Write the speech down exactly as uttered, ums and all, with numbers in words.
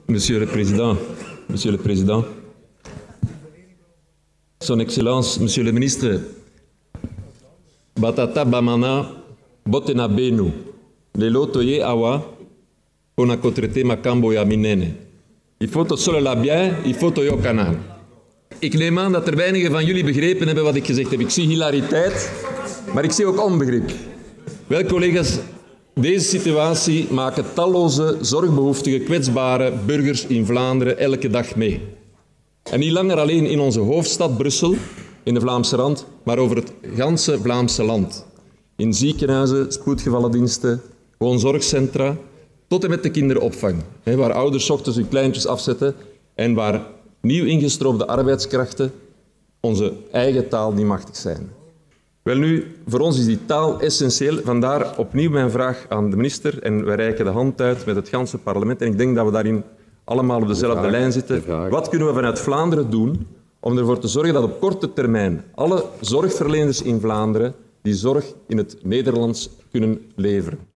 Monsieur le Président, Monsieur le Président, Son Excellence, Monsieur le Ministre, Batata Bamana, Botena Benu, Lelo Toye Awa, Ponakotrete Makambo ya Minene. Il faut tot solo la bien, il faut to kanaal. Ik neem aan dat er weinigen van jullie begrepen hebben wat ik gezegd heb. Ik zie hilariteit, maar ik zie ook onbegrip. Wel, collega's, deze situatie maken talloze, zorgbehoeftige, kwetsbare burgers in Vlaanderen elke dag mee. En niet langer alleen in onze hoofdstad Brussel, in de Vlaamse rand, maar over het ganse Vlaamse land. In ziekenhuizen, spoedgevallendiensten, woonzorgcentra, tot en met de kinderopvang, waar ouders 's ochtends hun kleintjes afzetten en waar nieuw ingestroomde arbeidskrachten onze eigen taal niet machtig zijn. Wel nu, voor ons is die taal essentieel. Vandaar opnieuw mijn vraag aan de minister en wij reiken de hand uit met het ganse parlement. En ik denk dat we daarin allemaal op dezelfde de vraag, lijn zitten. De Wat kunnen we vanuit Vlaanderen doen om ervoor te zorgen dat op korte termijn alle zorgverleners in Vlaanderen die zorg in het Nederlands kunnen leveren?